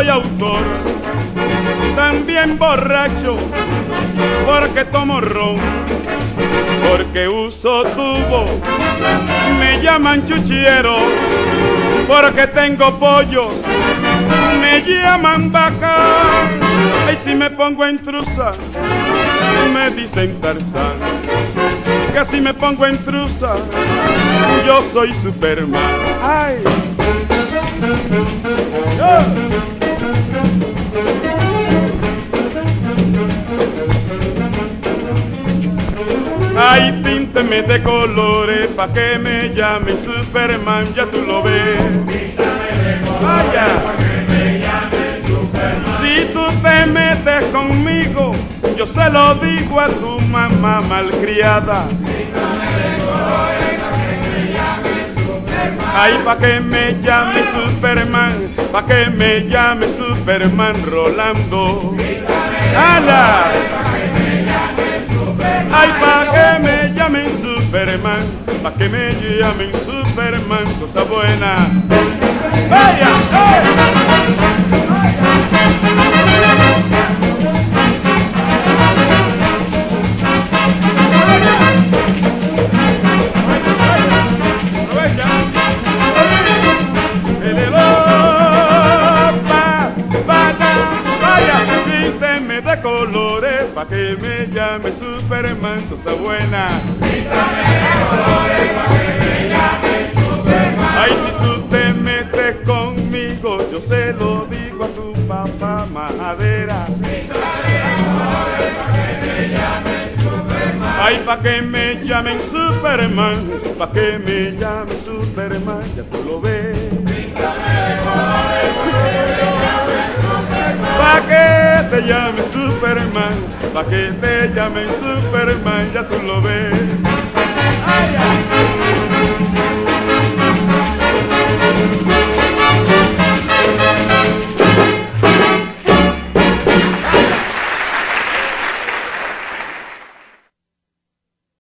soy autor, también borracho, porque tomo ron, porque uso tubo, me llaman chuchiero, porque tengo pollos, me llaman vaca, y si me pongo en trusa, me dicen Tarzán, que si me pongo en trusa, yo soy Superman. ¡Ay! Ay, pínteme de colores pa' que me llame Superman, ya tú lo ves. Vaya. Si tú te metes conmigo, yo se lo digo a tu mamá malcriada. Ay, pa' que me llame Superman, pa' que me llame Superman Rolando. ¡Hala! Ay, pa' que me llamen Superman, pa' que me llamen Superman, cosa buena. ¡Vaya! De colores pa' que me llame Superman, cosa buena. Píntame de colores pa' que me llame Superman. Ay, si tú te metes conmigo, yo se lo digo a tu papá majadera. Píntame de colores pa' que me llame Superman. Ay, pa' que me llamen Superman, pa' que me llamen Superman, ya tú lo ves. Píntame de colores pa' que me llame Superman. Pa' que te llame Superman, pa' que te llame Superman, ya tú lo ves. Ay, ay.